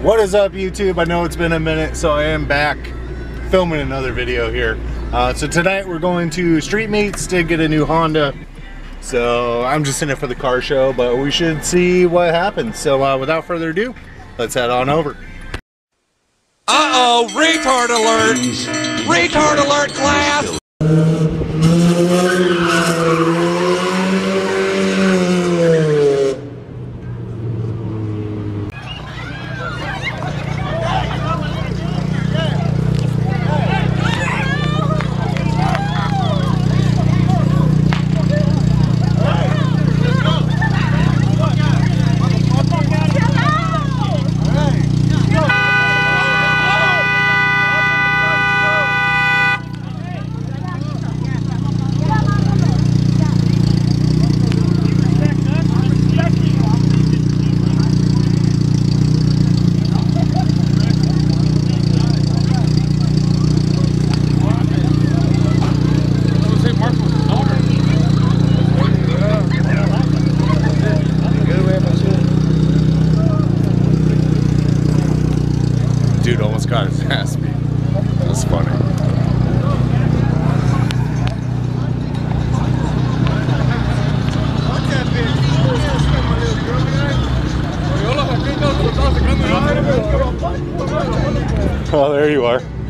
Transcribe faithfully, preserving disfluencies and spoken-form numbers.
What is up, YouTube? I know it's been a minute, so I am back filming another video here. Uh, so tonight we're going to Street Meets to get a new Honda. So I'm just in it for the car show, but we should see what happens. So uh, without further ado, let's head on over. Uh-oh, retard alert! Retard alert, class! Dude almost got his ass beat. That's funny. Oh, there you are.